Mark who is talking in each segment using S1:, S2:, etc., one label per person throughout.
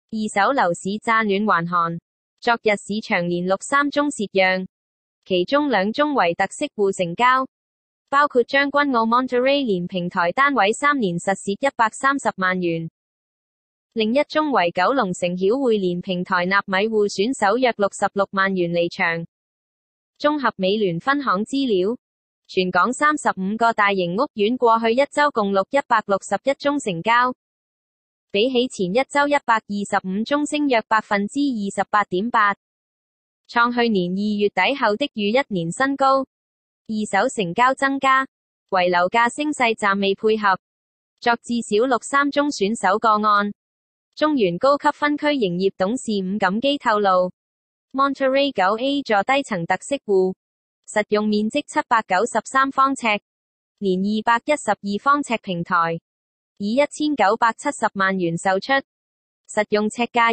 S1: 二手樓市乍暖還寒，昨日市場連錄3宗蝕讓，其中2宗為特色戶成交，包括將軍澳 Monterey 連平台單位3年實蝕130萬元，另一宗為九龍城曉匯連平台納米戶選手約66萬元離場。綜合美聯分行資料，全港35個大型屋苑過去一周共錄161宗成交，比起前一周125宗升約 28.8%， 創去年2月底後的逾1年新高。二手成交增加，唯樓價升勢暫未配合，作至少錄3宗選手個案。中原高級分區營業董事伍錦基透露， Monterey 9A 座低層特色戶，實用面積793方尺，連212方尺平台，以1970萬元售出，實用尺價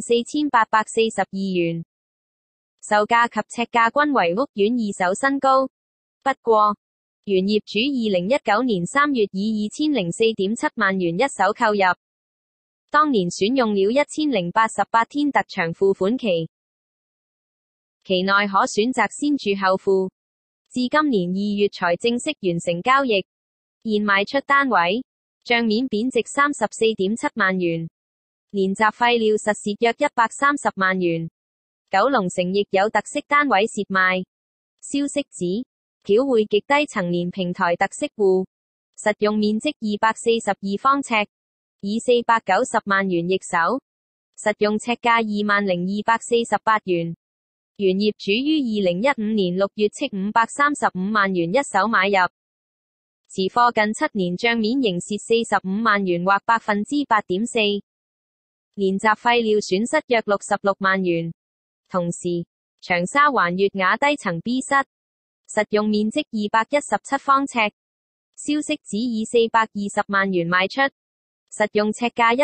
S1: 24,842元，售價及尺價均為屋苑二手新高。不過，原業主2019年3月以2004.7萬元一手購入，當年選用了1088天特長付款期，期內可選擇先住後付，至今年2月才正式完成交易，現賣出單位，賬面貶值34.7萬元，連雜費料實蝕約130萬元。九龍城亦有特色單位蝕賣。消息指，曉匯極低層連平台特色戶，實用面積242方尺，以490萬元易手，實用尺價20,248元。原業主於2015年6月斥535萬元一手買入，持貨近7年，賬面仍蝕45萬元或 8.4%， 連雜費料損失約66萬元。同時，長沙灣悅雅低層 B 室，實用面積217方尺，消息指以420萬元賣出，實用尺價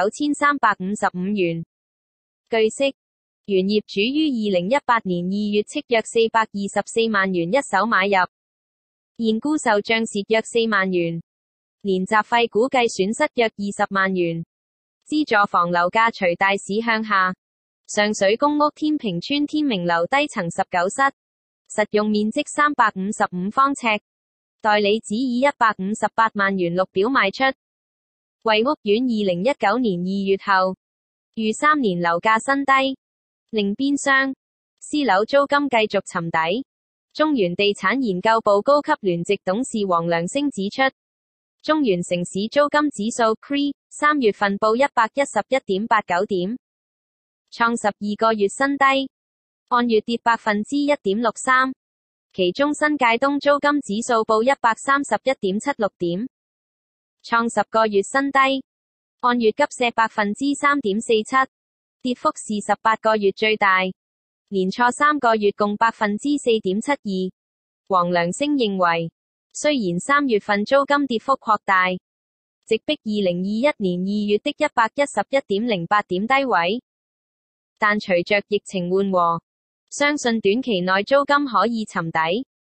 S1: 19,355元。據悉，原業主於2018年2月斥約424萬元一手買入，現沽售賬蝕約4萬元，連雜費估計損失約20萬元。資助房樓價隨大市向下，上水公屋天平村天明樓低層19室，實用面積355方尺，代理只以158萬元綠表賣出，為屋苑2019年2月後逾3年樓價新低。另邊廂，私樓租金繼續沉底。中原地產研究部高級聯席董事黃良升指出，中原城市租金指數 CRE 3月份報111.89點，創12個月新低，按月跌 1.63%， 其中新界東租金指數報131.76點，創10個月新低，按月急瀉 3.47%， 跌幅是18個月最大，連挫3個月共 4.72%。黃良升認為，雖然3月份租金跌幅擴大，直逼2021年2月的111.08點低位，但隨着疫情緩和，相信短期內租金可以沉底。